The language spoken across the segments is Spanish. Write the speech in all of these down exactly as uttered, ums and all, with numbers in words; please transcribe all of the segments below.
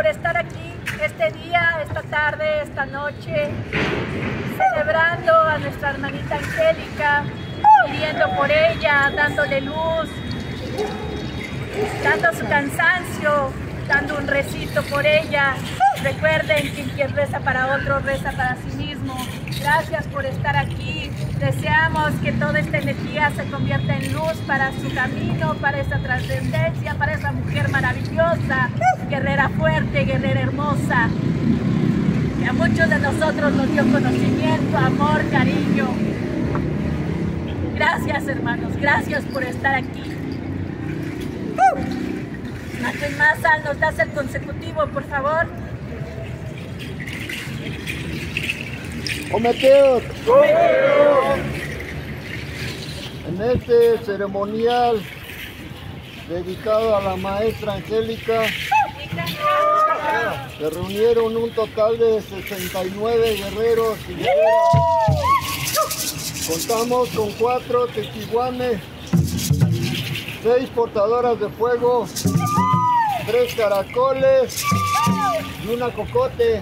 por estar aquí este día, esta tarde, esta noche, celebrando a nuestra hermanita Angélica, pidiendo por ella, dándole luz, dando su cansancio, dando un recito por ella. Recuerden que quien reza para otro, reza para sí mismo. Gracias por estar aquí. Deseamos que toda esta energía se convierta en luz para su camino, para esa trascendencia, para esa mujer maravillosa, guerrera fuerte, guerrera hermosa, que a muchos de nosotros nos dio conocimiento, amor, cariño. Gracias, hermanos, gracias por estar aquí. Martín Maza, ¿nos das el consecutivo, por favor? Ometeotl. En este ceremonial dedicado a la maestra Angélica, se reunieron un total de sesenta y nueve guerreros y guerreras. Contamos con cuatro tequiguanes, seis portadoras de fuego, tres caracoles y una cocote,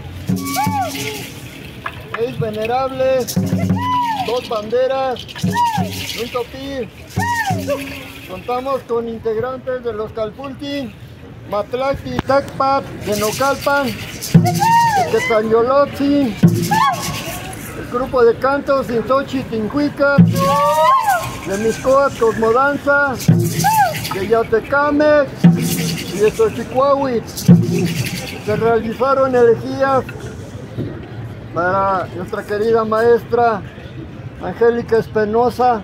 seis venerables, dos banderas, un topí. Contamos con integrantes de los Calpulti, Matlacti, Tacpat, de Nocalpan, de Tanyolotzi, el grupo de cantos Intochi Tincuica, de Miscoat Cosmodanza, de Yatecamec y de Xochicuahuitl. Se realizaron elegías para nuestra querida maestra Angélica Espinosa.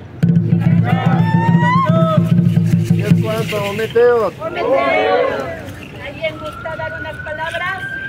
¿Y es cuánto, Ometeotl? Ometeotl. ¿Alguien gusta dar unas palabras?